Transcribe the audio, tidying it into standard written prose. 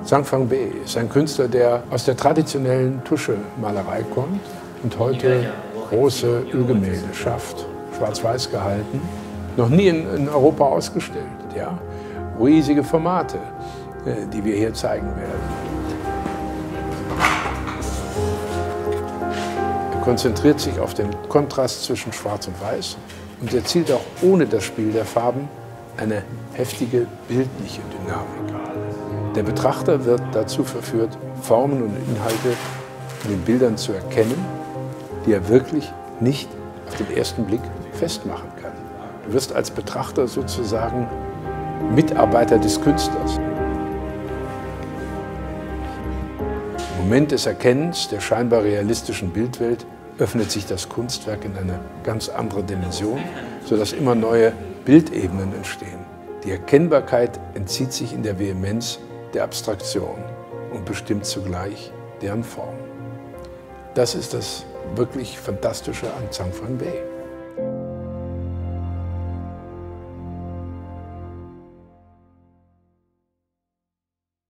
Zhang Fang Bei ist ein Künstler, der aus der traditionellen Tuschemalerei kommt und heute große Ölgemälde schafft, schwarz-weiß gehalten, noch nie in Europa ausgestellt. Ja? Riesige Formate, die wir hier zeigen werden. Er konzentriert sich auf den Kontrast zwischen Schwarz und Weiß und erzielt auch ohne das Spiel der Farben eine heftige bildliche Dynamik. Der Betrachter wird dazu verführt, Formen und Inhalte in den Bildern zu erkennen, die er wirklich nicht auf den ersten Blick festmachen kann. Du wirst als Betrachter sozusagen Mitarbeiter des Künstlers. Im Moment des Erkennens der scheinbar realistischen Bildwelt öffnet sich das Kunstwerk in eine ganz andere Dimension, sodass immer neue Bildebenen entstehen. Die Erkennbarkeit entzieht sich in der Vehemenz der Abstraktion und bestimmt zugleich deren Form. Das ist das wirklich Fantastische an Zhang Fang Bei.